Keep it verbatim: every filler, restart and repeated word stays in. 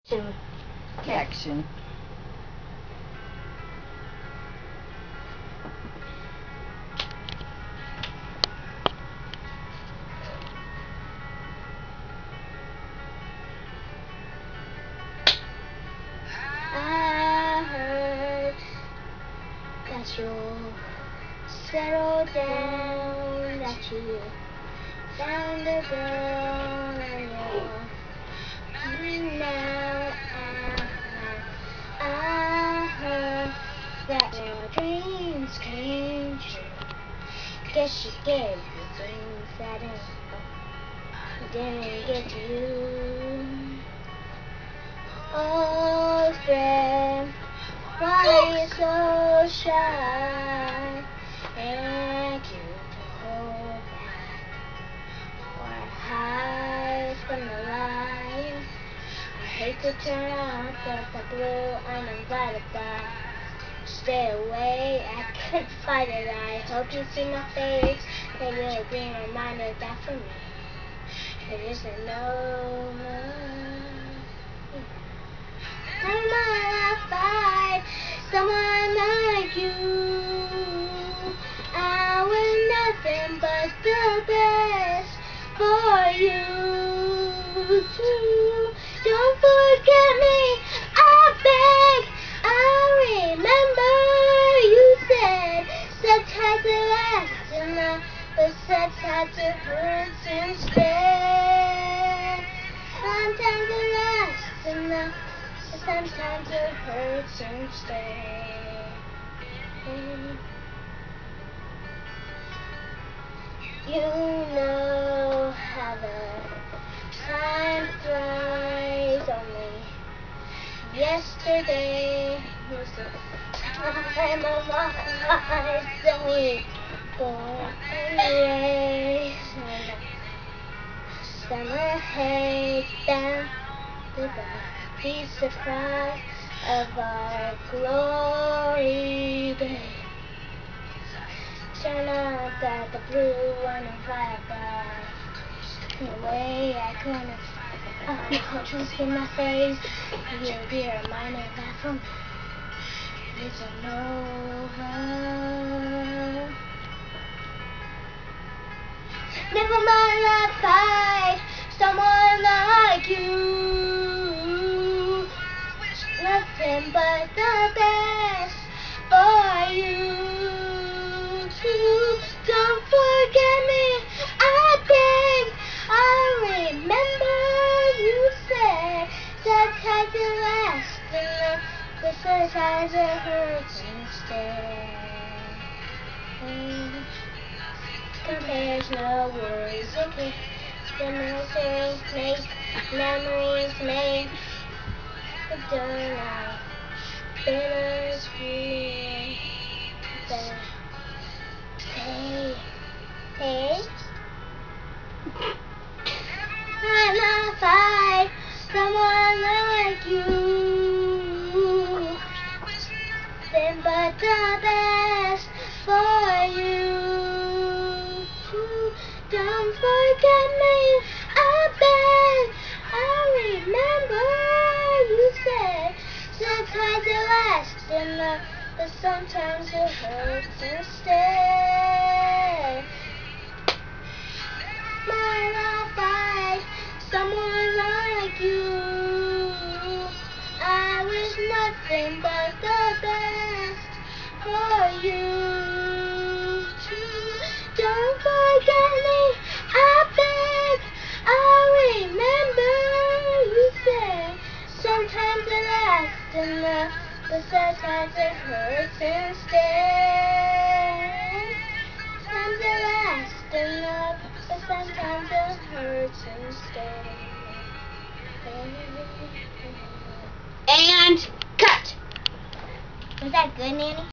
Action. Action. I heard that you'll settle down, that you found a girl and you're now. I heard that your dreams came true. Guess she gave you things that didn't, didn't get to you. Oh, friend, why are you so shy? And you to hold back or hide from the light. I hate to turn out the, the blue uninvited, but stay away. I couldn't fight it. I hope you see my face. Maybe you'll be reminded that for me it isn't over. Never mind, I'll find someone like you. I was nothing but the best for you too. Don't forget me, I beg. I remember you said sometimes it lasts enough, but sometimes it hurts instead. Sometimes it lasts enough, but sometimes it hurts instead. You know how the time flies. Only yesterday was the time of our lives that we go away. Summer haze down to the surprise of our glory days. Turn out that the blue uninvited bar. In a way I couldn't. Oh, no, just in my face. You'll be a reminder that for me it isn't over. Never mind, I'll find someone like you. Nothing but the best for you too. Don't forget me, I beg. I remember you said sometimes it lasts enough, but sometimes it hurts instead. Compares no worries, okay. Reminiscing, make memories, make the done bittersweet. Hey, hey. And I'll find someone like you. Then but the best for you too. Don't forget me, I beg. I remember you said sometimes it lasts enough, but sometimes it hurts instead. Might I find someone like you? I was nothing but the best for you too. Don't forget me, I beg. I remember you said sometimes it lasts enough, but sometimes it hurts instead. Sometimes it lasts enough, but sometimes it hurts instead. And cut! Was that good, Nanny?